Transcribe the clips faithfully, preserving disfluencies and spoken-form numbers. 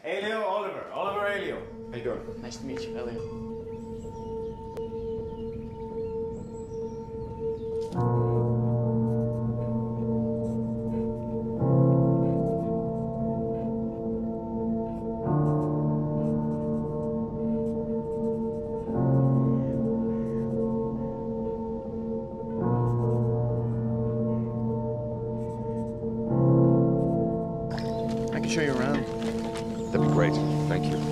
Elio, Oliver. Oliver, Elio. How you doing? Nice to meet you, Elliot. I can show you around. That'd be great. Thank you.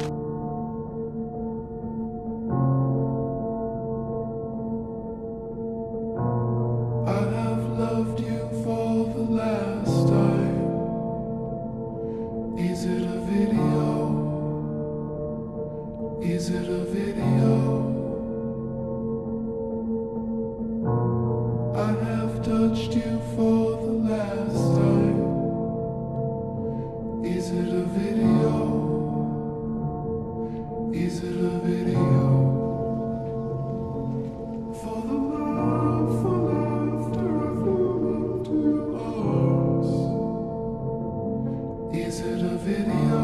I have loved you for the last time. Is it a video? Is it a video? I have touched you for the last time. Is it a video? Is it a video? For the love, for laughter, I flew into your arms. Is it a video?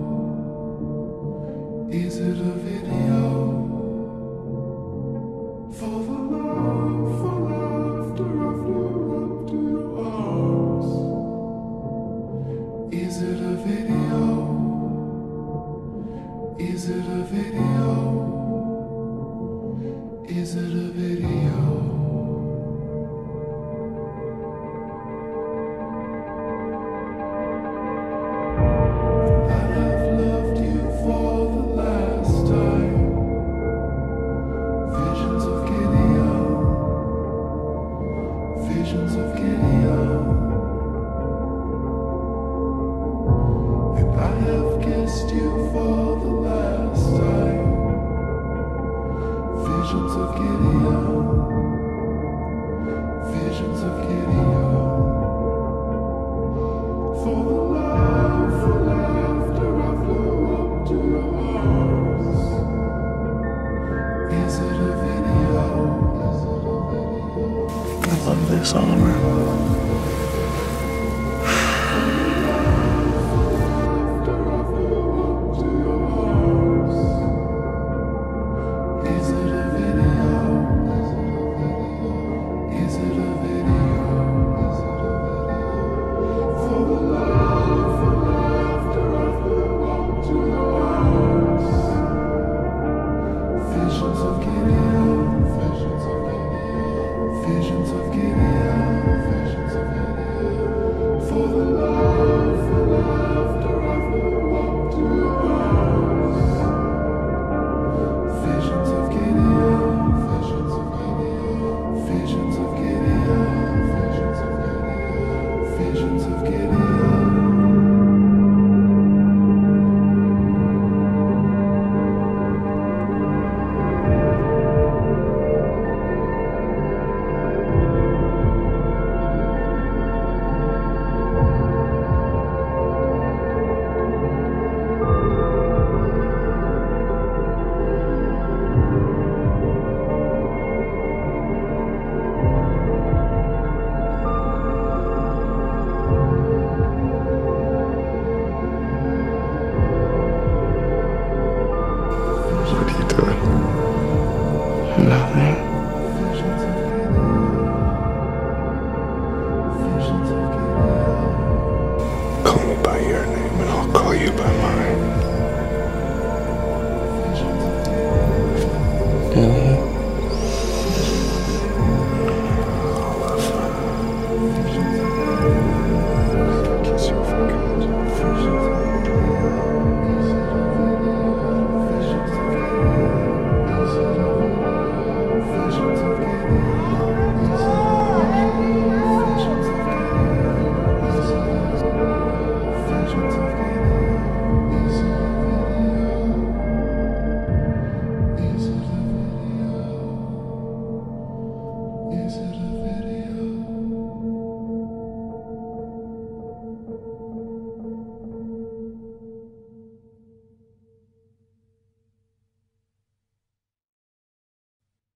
Is it a video? For the love, for laughter, I flew up to your arms. Is it a video? Is it a video?